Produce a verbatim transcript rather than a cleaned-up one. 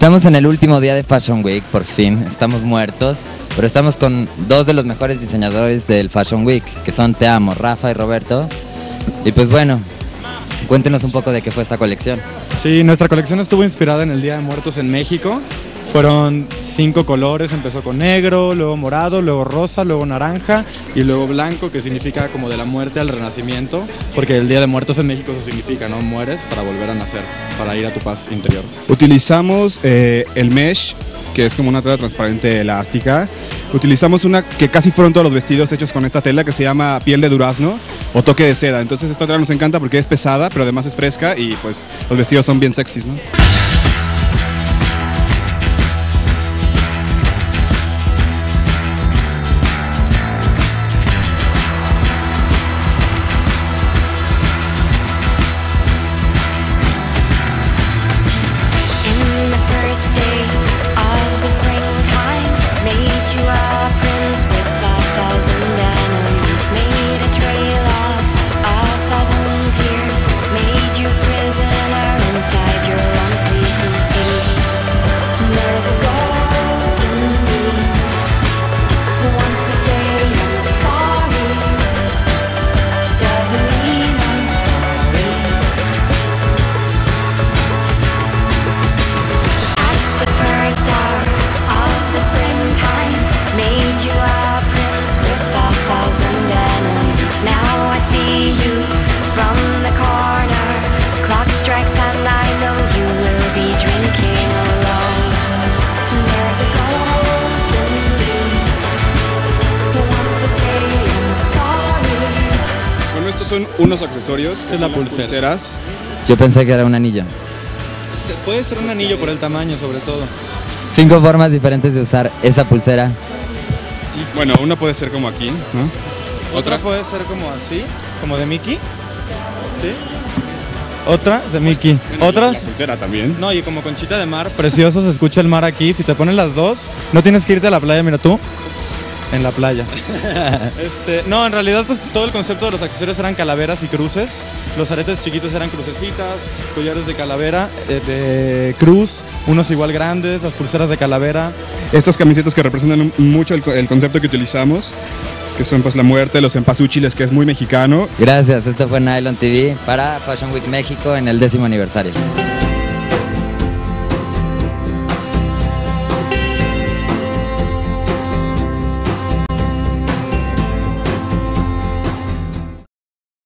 Estamos en el último día de Fashion Week, por fin, estamos muertos, pero estamos con dos de los mejores diseñadores del Fashion Week, que son Te Amo, Rafa y Roberto. Y pues bueno, cuéntenos un poco de qué fue esta colección. Sí, nuestra colección estuvo inspirada en el Día de Muertos en México. Fueron cinco colores, empezó con negro, luego morado, luego rosa, luego naranja y luego blanco, que significa como de la muerte al renacimiento, porque el Día de Muertos en México eso significa, ¿no? Mueres para volver a nacer, para ir a tu paz interior. Utilizamos eh, el mesh, que es como una tela transparente elástica. Utilizamos una que casi fueron todos los vestidos hechos con esta tela, que se llama piel de durazno o toque de seda. Entonces esta tela nos encanta porque es pesada, pero además es fresca y pues los vestidos son bien sexys, ¿no? Estos son unos accesorios, que es son la las pulsera. pulseras. Yo pensé que era un anillo. Puede ser un anillo por el tamaño, sobre todo. Cinco formas diferentes de usar esa pulsera. Bueno, una puede ser como aquí, ¿no? Otra, Otra puede ser como así, como de Mickey. ¿Sí? Otra de Mickey. Bueno, Otras. la pulsera también. No, y como conchita de mar, precioso, se escucha el mar aquí. Si te pones las dos, no tienes que irte a la playa, mira tú. En la playa. este, no, en realidad pues todo el concepto de los accesorios eran calaveras y cruces. Los aretes chiquitos eran crucecitas, collares de calavera, eh, de cruz, unos igual grandes, las pulseras de calavera. Estas camisetas que representan mucho el, el concepto que utilizamos, que son pues la muerte, los cempasúchiles, que es muy mexicano. Gracias, esto fue Nylon T V para Fashion Week México en el décimo aniversario.